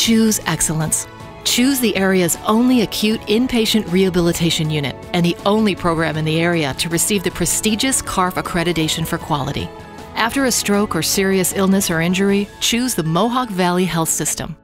Choose excellence. Choose the area's only acute inpatient rehabilitation unit and the only program in the area to receive the prestigious CARF accreditation for quality. After a stroke or serious illness or injury, choose the Mohawk Valley Health System.